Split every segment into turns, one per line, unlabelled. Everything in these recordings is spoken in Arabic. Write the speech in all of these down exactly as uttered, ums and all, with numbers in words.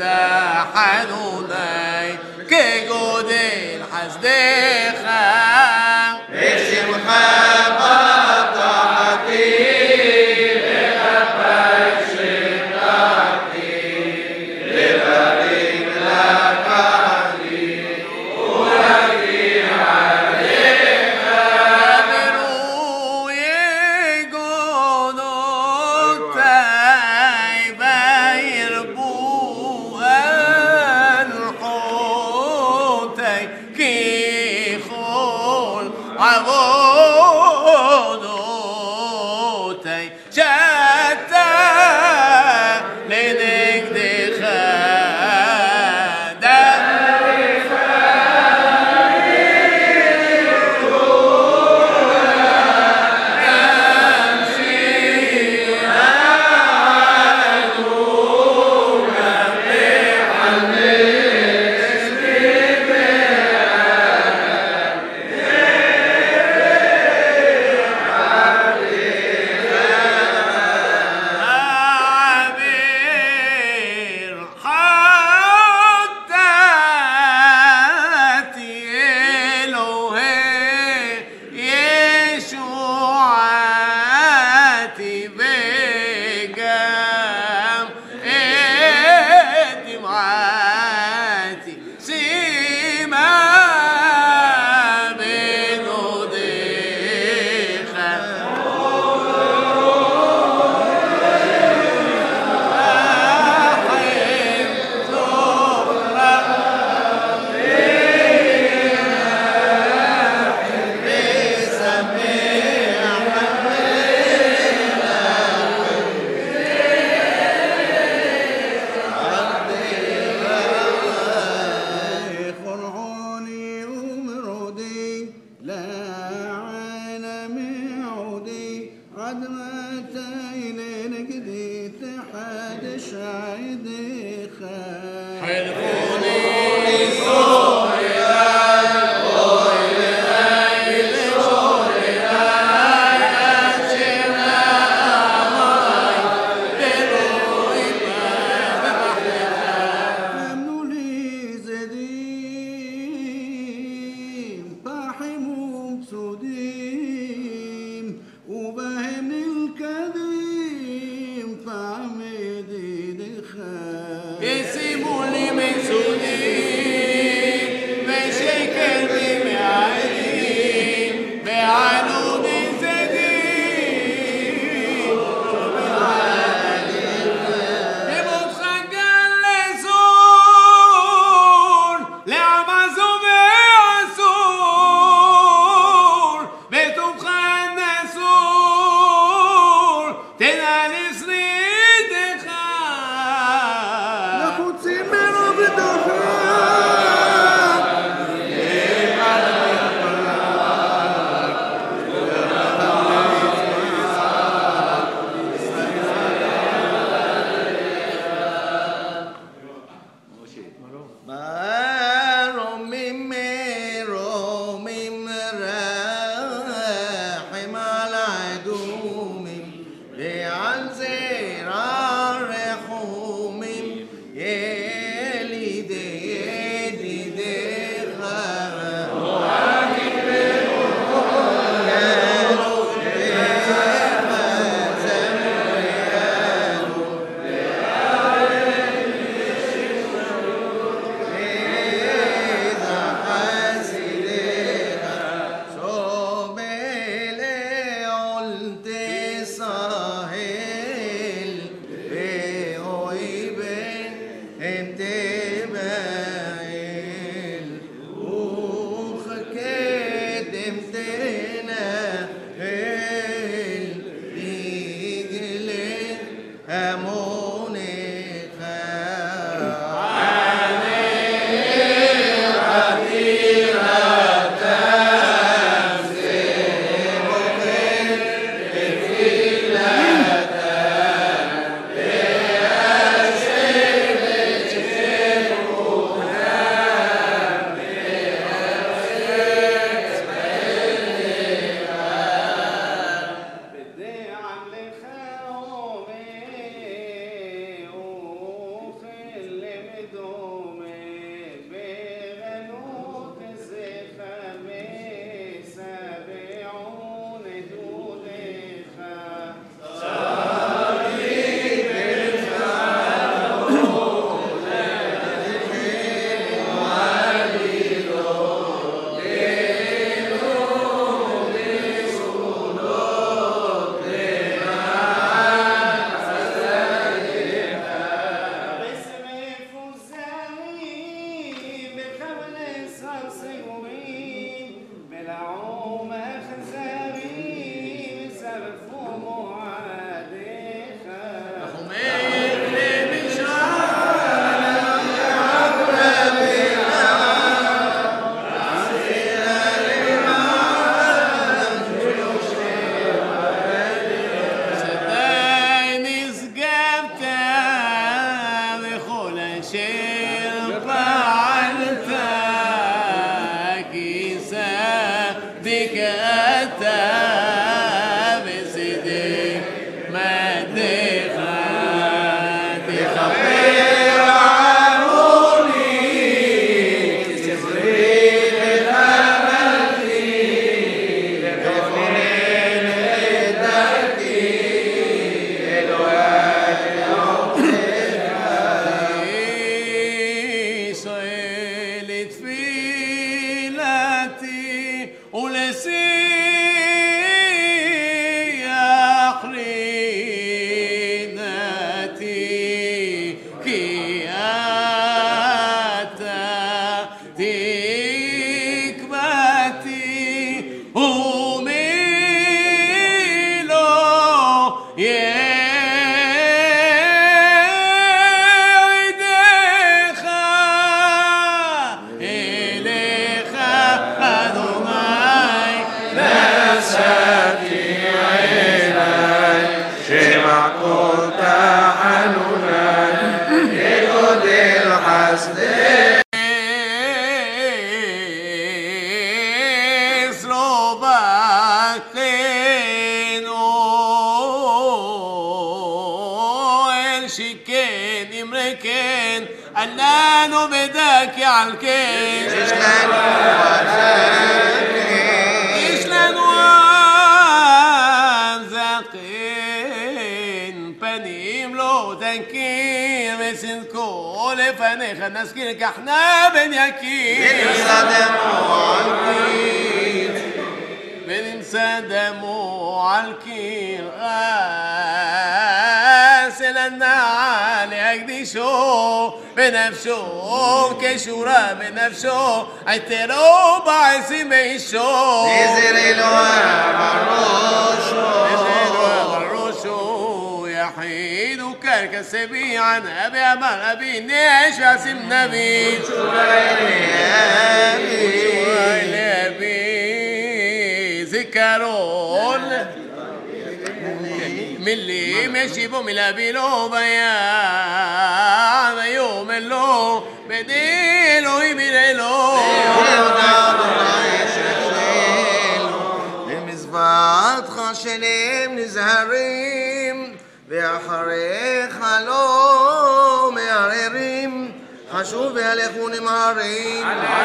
לחנוני כגודל חסדך
בשמחה בטחתי וכפי שטחתי לברך לך אני ולהקריא עליך
ברואי גדולותי וירבו הלכותי ככל עבודותי שאתה לנגדך
לחוצים מרוב דוחים
صدق أتى بصدق ما تخاف تخبر عنوني تسري الأمل لي لكونين هدرتي الوقت يوم صيلت فيلاتي ولسي أخريناتي كياتا تكباتي وميلو يدخا إليخا أدوناي نساتي عيناي
شمع كنت حنونا يقود الحسد
سلوباكينو الشكين امريكين أنانو بدك يعلكين
إشلان وزاكين
إشلان وزاقين بنيم لو تنكين مسن كل فنخ نسكين كحنا بنياكين
بننسى دموعك
بننسى دموع الكيل غاسل النعال يقدي شو بنفسه كشورة بنفسه عترو بعسي ميشو
نزل الوهم الرشو
الرشو يحيد كرك سبيعا أبي أمر أبي نيش واسم نبي ذكرون ملي ماشي بو ملابيلو بيا يوم اللو بديلو يبيلو
المزبط خشلم نزهرين بأحري خلوم يعررين خشوف يلخون معرين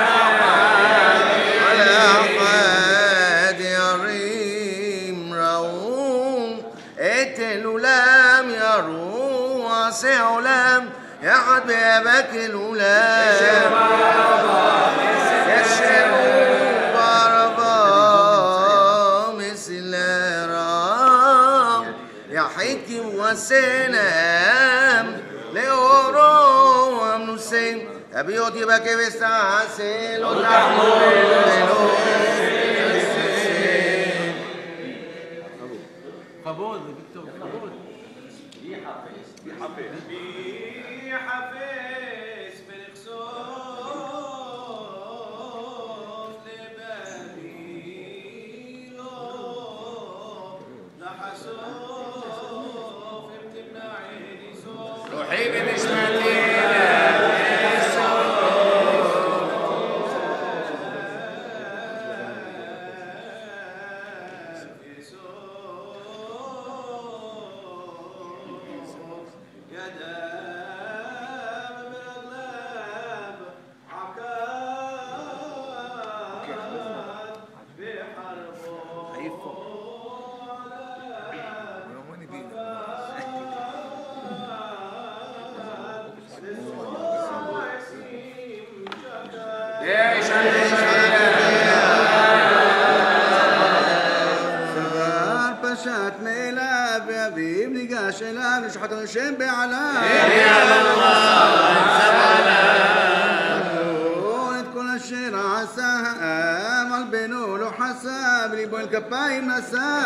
على أحد يريم روم اتلولام يروم واسعولام يحد بيبك الولام يشروا باربا مثل رام يحكي وسلام لأورو ومنسين أبيوتي بك بستعسل وتحمل
قبول دكتور قبول حفيز بالخصوص لبابيلو لحسوف بتمنعيني صوت روحي بنشمتي
פשט מאליו ואביו ניגש אליו לשחט השם בעליו את כל אשר עשה העם על בנו לא חסב ליבו אל כפיים נשא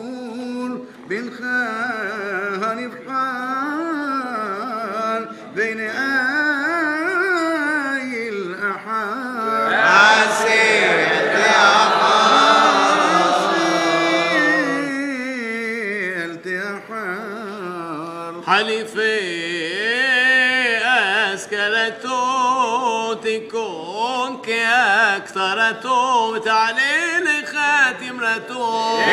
תמול בנך הנבחר بين آي الأحاد
عسيت يا
عسيت يا حار
حليفي أسكلتو تكون كأكثرتو تعليل خاتمرتو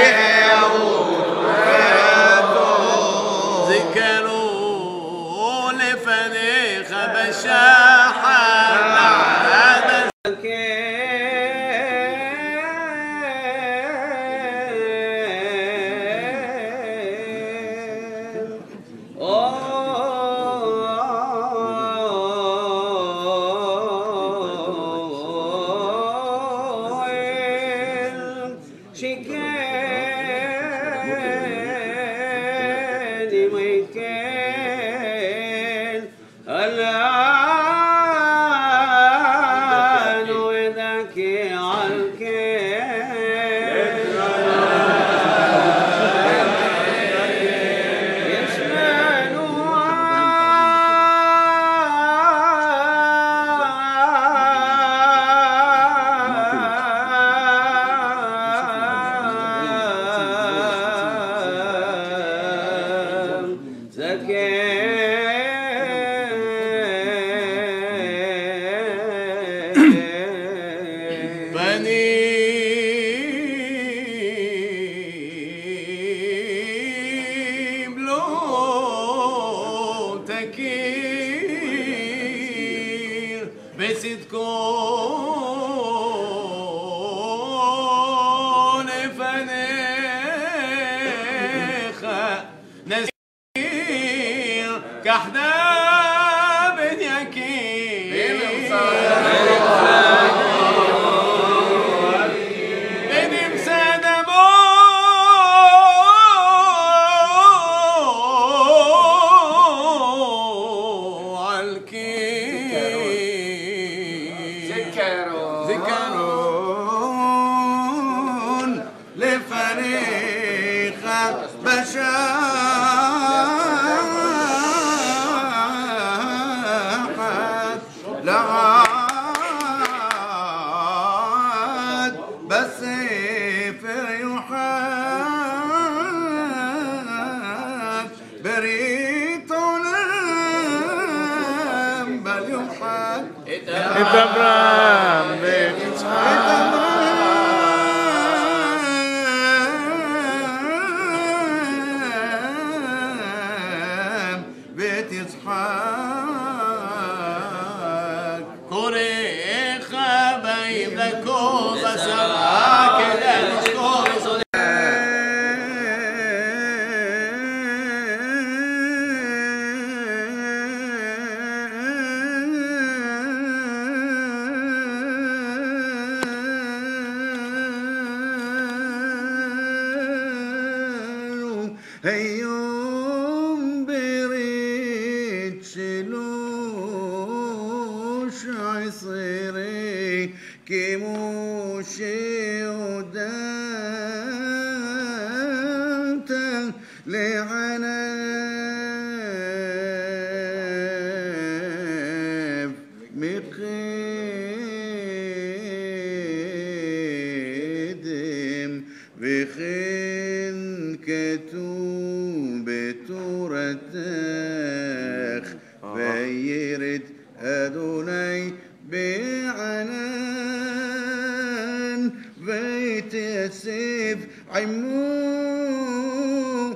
ذكروا لفنيخ بشاحة بعد
هيوم بريد شلوش عصيري كيموشي ودانت لعناف مقدم بخين كتوب تورتخ بيرد أدوني بعنان بيت يسيف عمو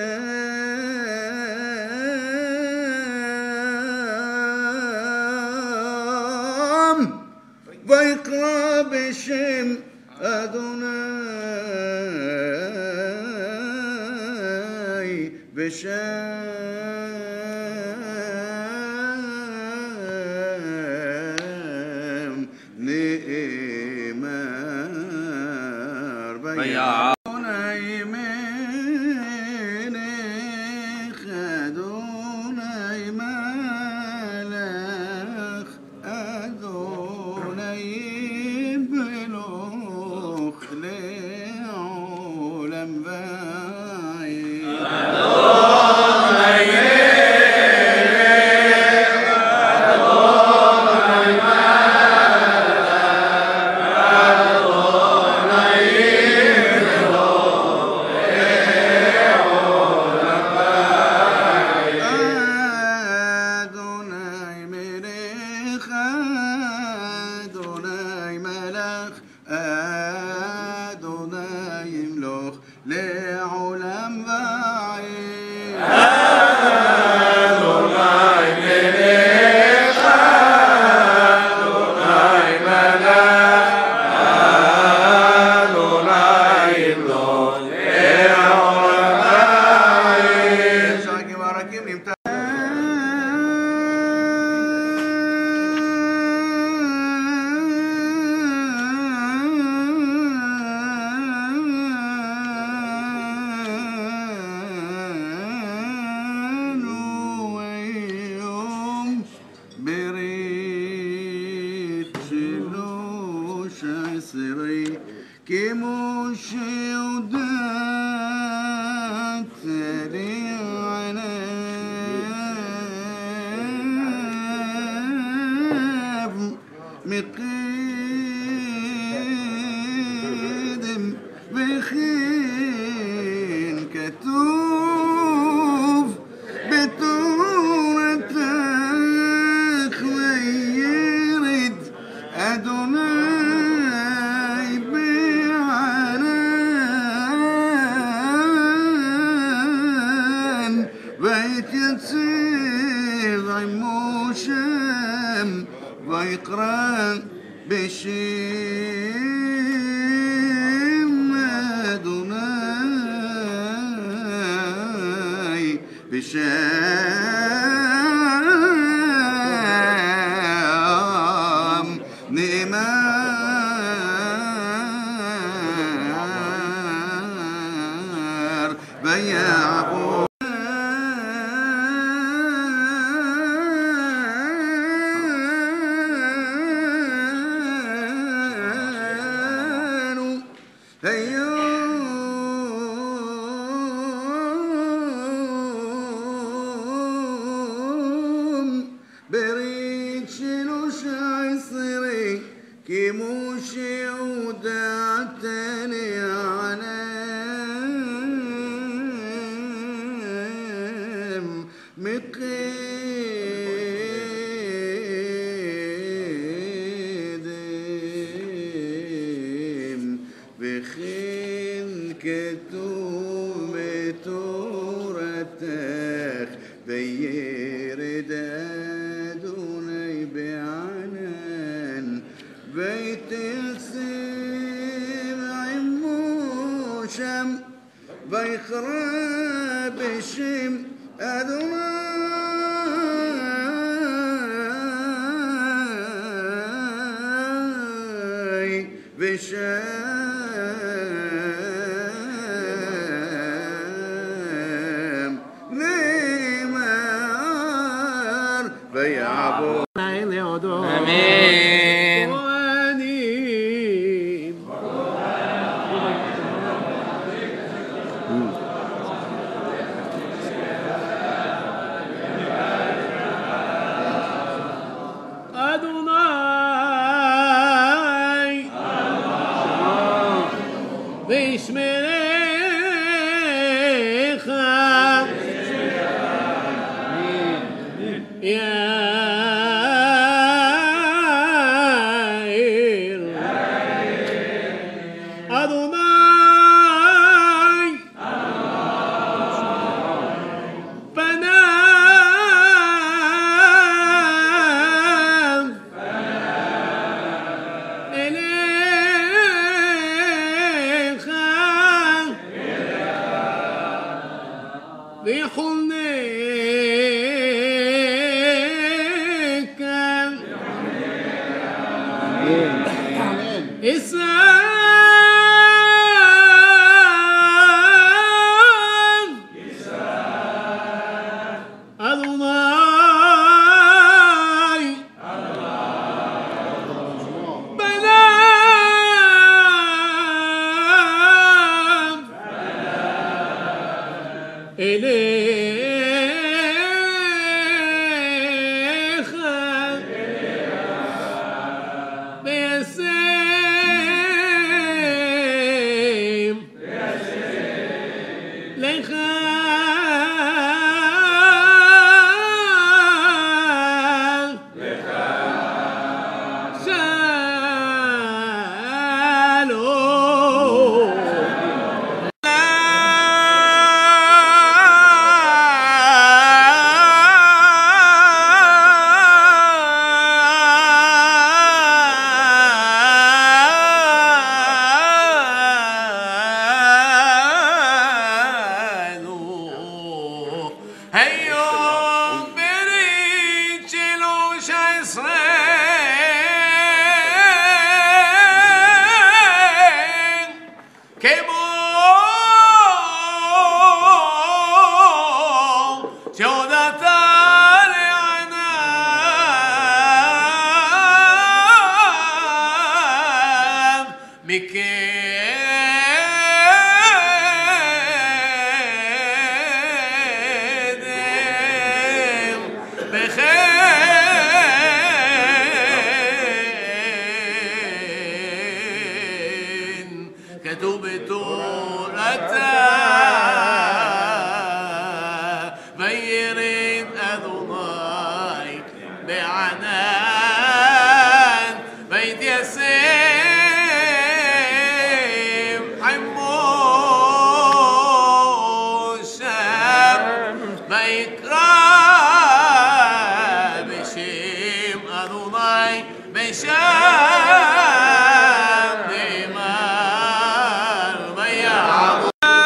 شام ويقرأ بشم أدوني بشام نئمار بيعوني من خدوني مالخ أدوني بلوخ لعولم بعيد כמו שיודעת לי עיניו מקדם וכן כתוב בתורתך וירד אדוני ויתייצב עמו שם ויקרא בשם אדוני בשם נאמר ויעבור היום ברית שלוש עשרה כמו שהודעתני עליהם מקדם וכן כתוב בתורתך וירד אדוני בענן ויתייצב עמו שם ויקרא בשם אדוני בשם נאמר ויעבור
אמן. אדוני וישמרך יאיר אדוני פניו אליך ויחונק אסא אדוני בניו אליך וישם לך היום ברית שלוש עשרה כמו שהודעת לעיניו מכם אדוני בשם נאמר ויעבוד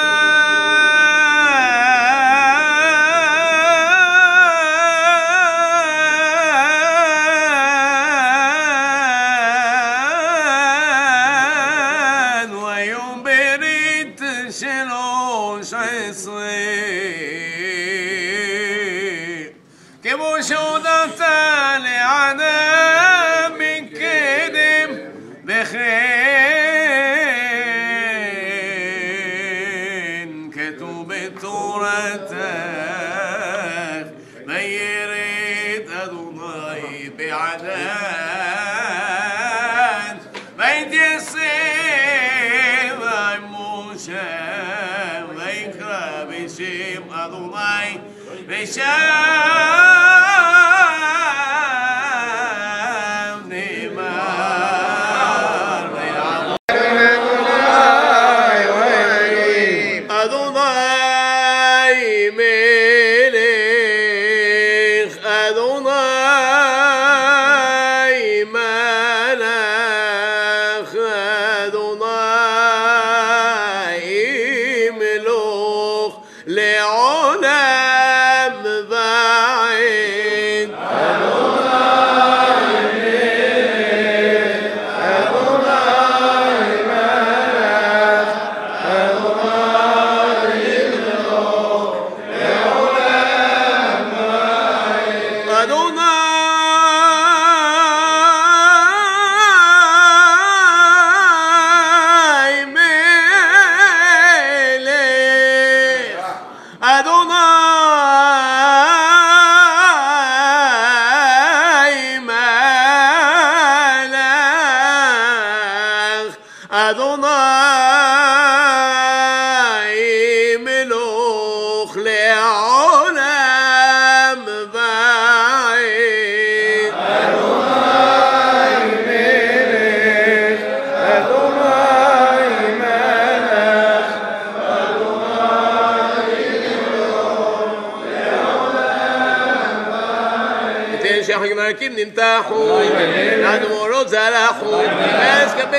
ויום ברית שלוש עשרה כמו שהודעת לענם מקדם וכן כתוב בתורתך וירד אדוני בעדן ויתייסב עם משה ויקרא בשם אדוני בשם שהחגמרקים נמתחו, הדמורות זרחו, והסקפן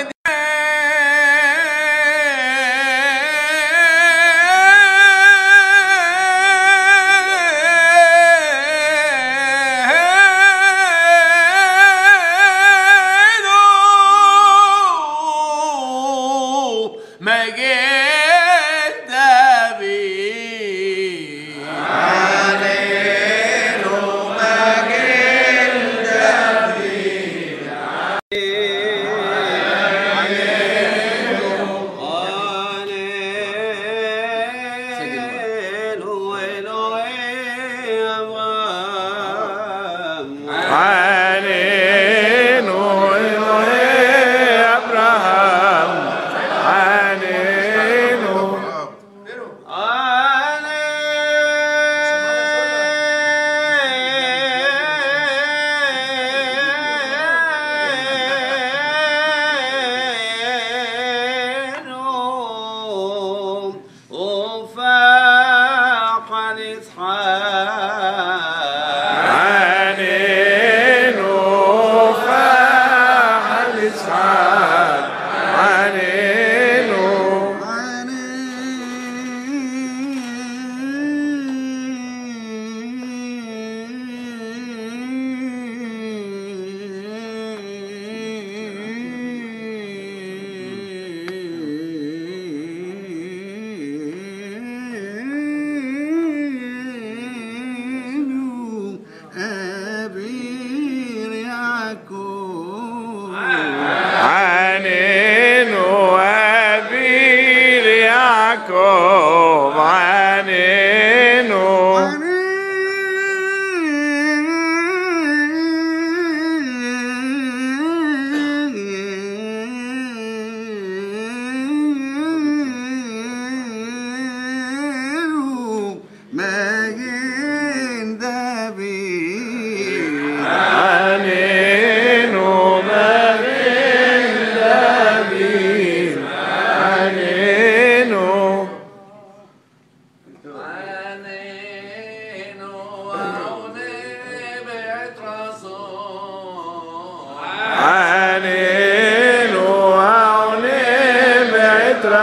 Anenu Magen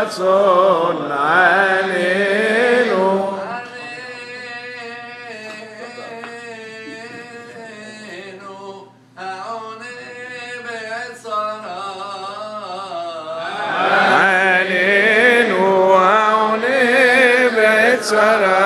רצון עלינו. עלינו העונה בצרה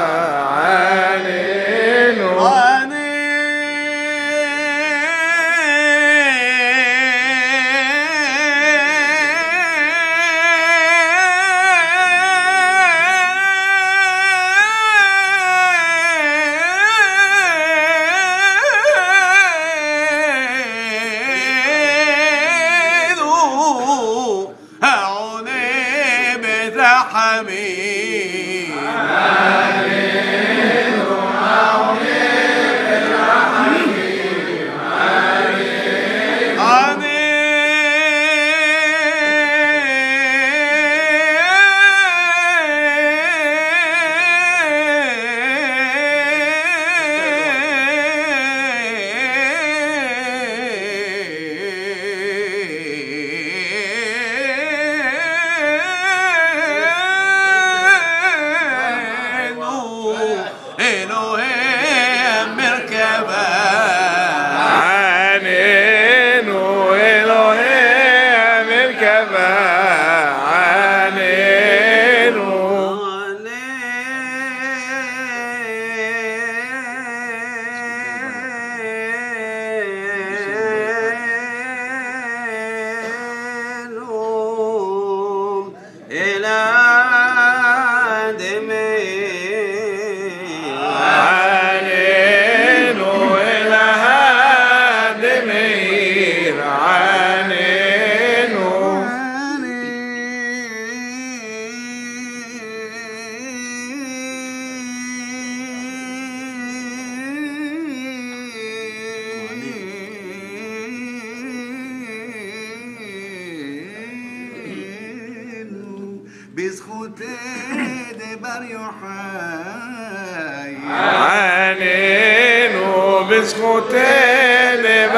بزخوتين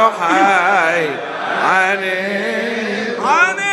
بريوحاي عني عني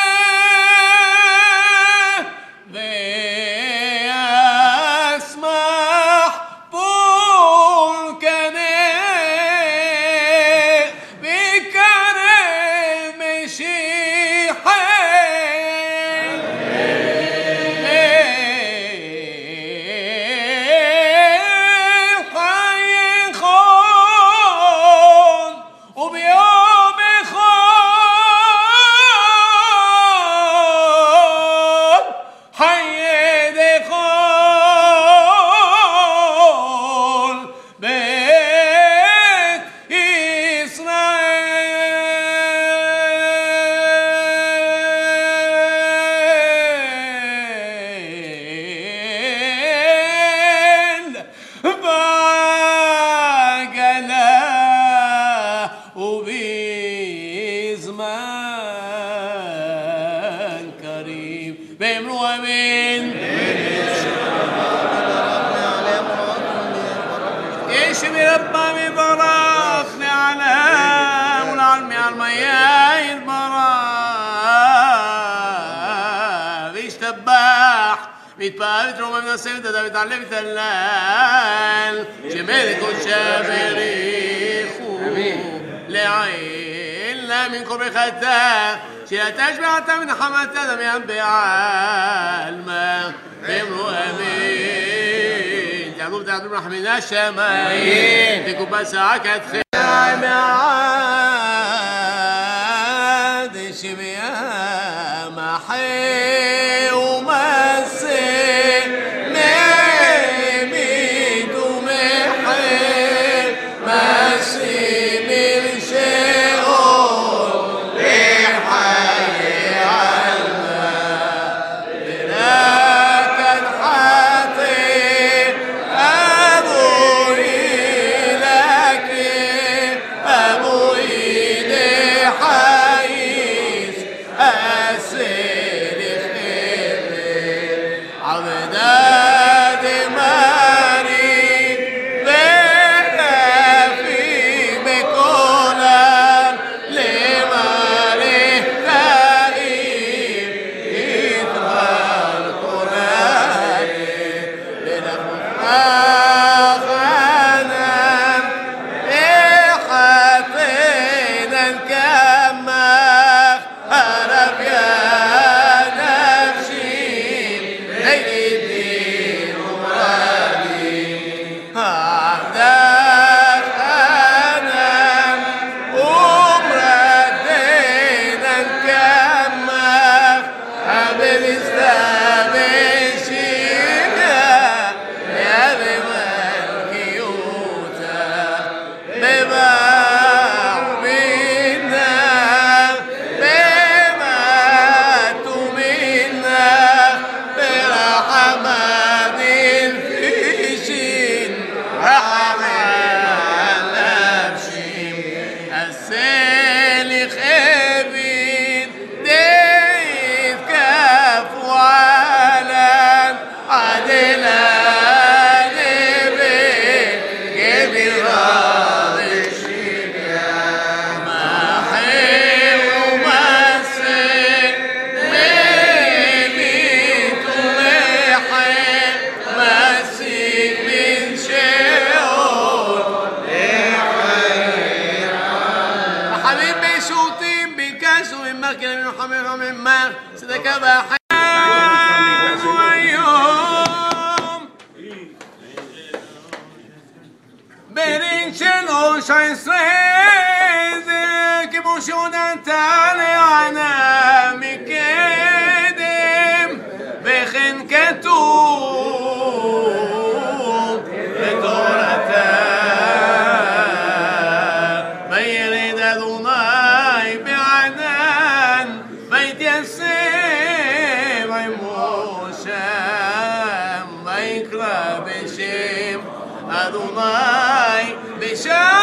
Asma
امين. يشبي ربا ببراك لعلام والعلمي على المياه البراك بيشتبح بيتبقى بتروم من السيدة ده بيتعلم تلال جمالك وشابريخو لعين لا من قبر خدام شيئا تشبع من حمد دم ينبيع الماء بيمرو امين تعقوب تعقوب رحمنا الشمايين تكون بس عكت خير معاد شبيا محي ومسي ميميد ومحي مسي من شئون لحي عالماء لك الحطيب أبوي لك أبوي لحيث أسير خير عبداد ماري بكفي بكولا لماري كائب إثر القرآن لنفخ غنم إحطينا الكمخ هرب يا نفسي ليدي مرادي عبدك غنم ومردينا الكمخ حبيب إسلام الشيخة يا بملكيوتا بباع منا بما تمنا برحمن الفيشين رحمن نفسي السيل خبير ديت كف وعلن عدلا نبي جبر محي ومسي ميميت ومحي مسي من شئون حبيب بيشوطين بكاس ومن مكان من حمير ومن ماء صدق بحي ويوم برين شنو شايسرين كبوشون انت علينا مكدم بخن كتوب بتورتا بيريد أذناي بعنان بيت يسير موشام بيكرا بشيم أذناي بشام